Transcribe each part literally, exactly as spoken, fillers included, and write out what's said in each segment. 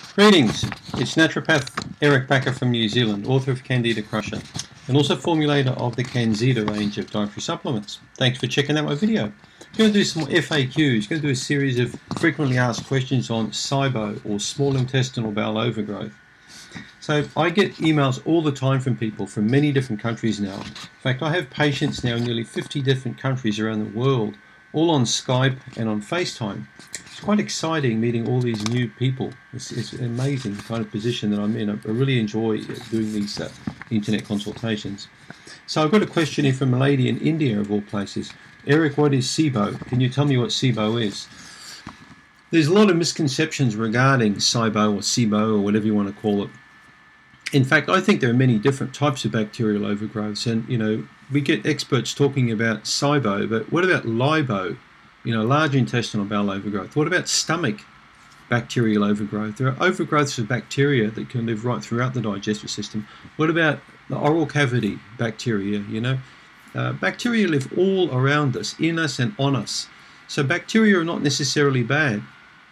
Greetings, it's naturopath Eric Bakker from New Zealand, author of Candida Crusher, and also formulator of the canXida range of dietary supplements. Thanks for checking out my video. I'm going to do some F A Qs, going to do a series of frequently asked questions on SIBO, or small intestinal bowel overgrowth. So I get emails all the time from people from many different countries now. In fact, I have patients now in nearly fifty different countries around the world, all on Skype and on FaceTime. It's quite exciting meeting all these new people. It's, it's an amazing kind of position that I'm in. I really enjoy doing these uh, internet consultations. So I've got a question here from a lady in India, of all places. Eric, what is SIBO? Can you tell me what SIBO is? There's a lot of misconceptions regarding SIBO or SIBO or whatever you want to call it. In fact, I think there are many different types of bacterial overgrowths, and you know, we get experts talking about SIBO, but what about LIBO? You know, large intestinal bowel overgrowth. What about stomach bacterial overgrowth? There are overgrowths of bacteria that can live right throughout the digestive system. What about the oral cavity bacteria? You know, uh, bacteria live all around us, in us and on us. So bacteria are not necessarily bad.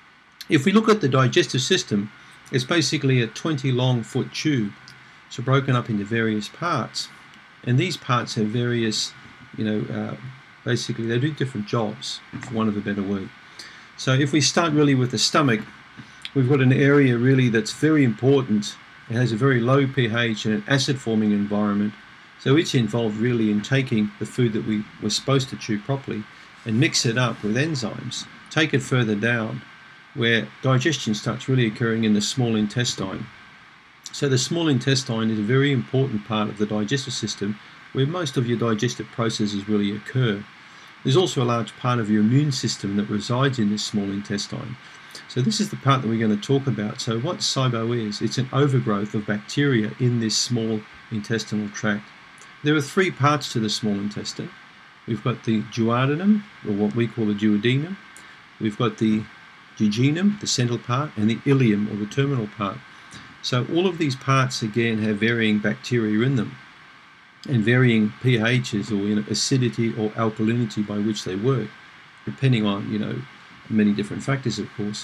If we look at the digestive system, it's basically a twenty long foot tube, so broken up into various parts. And these parts have various, you know, uh, basically they do different jobs, for want of a better word. So if we start really with the stomach, we've got an area really that's very important. It has a very low pH and an acid forming environment. So it's involved really in taking the food that we were supposed to chew properly and mix it up with enzymes, take it further down, where digestion starts really occurring in the small intestine. So the small intestine is a very important part of the digestive system, where most of your digestive processes really occur. There's also a large part of your immune system that resides in this small intestine. So this is the part that we're going to talk about. So what SIBO is, it's an overgrowth of bacteria in this small intestinal tract. There are three parts to the small intestine. We've got the duodenum, or what we call the duodenum. We've got the jejunum, the central part, and the ileum, or the terminal part. So all of these parts again have varying bacteria in them, and varying pHs, or you know, acidity or alkalinity by which they work, depending on you know many different factors, of course.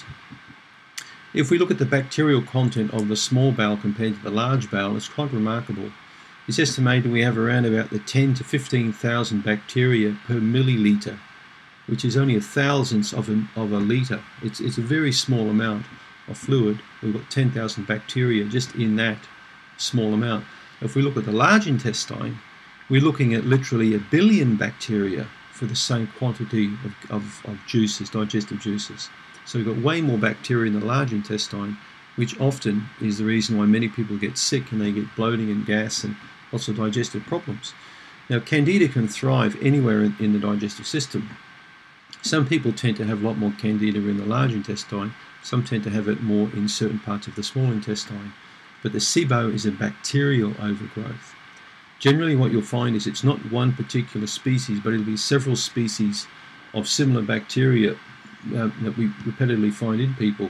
If we look at the bacterial content of the small bowel compared to the large bowel, it's quite remarkable. It's estimated we have around about the ten to fifteen thousand bacteria per milliliter, which is only a thousandth of a, of a litre. It's, it's a very small amount of fluid. We've got ten thousand bacteria just in that small amount. If we look at the large intestine, we're looking at literally a billion bacteria for the same quantity of, of, of juices, digestive juices. So we've got way more bacteria in the large intestine, which often is the reason why many people get sick and they get bloating and gas and lots of digestive problems. Now, Candida can thrive anywhere in, in the digestive system. Some people tend to have a lot more Candida in the large intestine. Some tend to have it more in certain parts of the small intestine. But the SIBO is a bacterial overgrowth. Generally what you'll find is it's not one particular species, but it'll be several species of similar bacteria uh, that we repetitively find in people.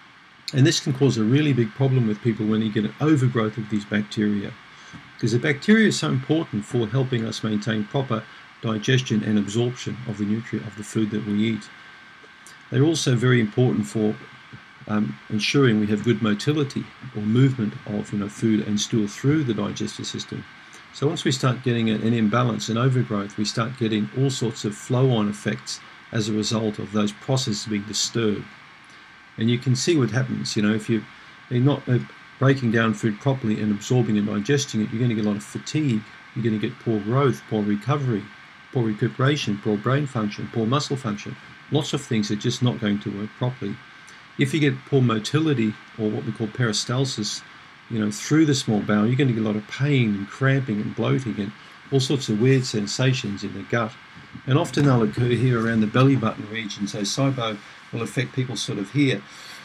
And this can cause a really big problem with people when you get an overgrowth of these bacteria, because the bacteria is so important for helping us maintain proper digestion and absorption of the nutrient of the food that we eat. They're also very important for um, ensuring we have good motility or movement of you know, food and stool through the digestive system. So once we start getting an imbalance and overgrowth, we start getting all sorts of flow-on effects as a result of those processes being disturbed. And you can see what happens, you know, if you, you're not uh, breaking down food properly and absorbing and digesting it, you're going to get a lot of fatigue, you're going to get poor growth, poor recovery, poor recuperation, poor brain function, poor muscle function. Lots of things are just not going to work properly. If you get poor motility, or what we call peristalsis, you know, through the small bowel, you're going to get a lot of pain and cramping and bloating and all sorts of weird sensations in the gut. And often they'll occur here around the belly button region. So SIBO will affect people sort of here.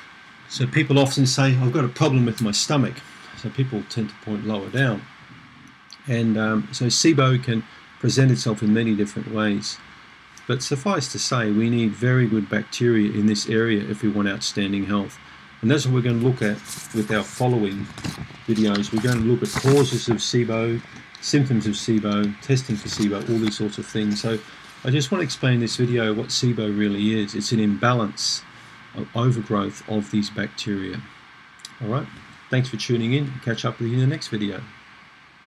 So people often say, I've got a problem with my stomach. So people tend to point lower down. And um, so SIBO can present itself in many different ways. But suffice to say, we need very good bacteria in this area if we want outstanding health. And that's what we're going to look at with our following videos. We're going to look at causes of SIBO, symptoms of SIBO, testing for SIBO, all these sorts of things. So I just want to explain in this video what SIBO really is. It's an imbalance, of overgrowth of these bacteria. Alright, thanks for tuning in. Catch up with you in the next video.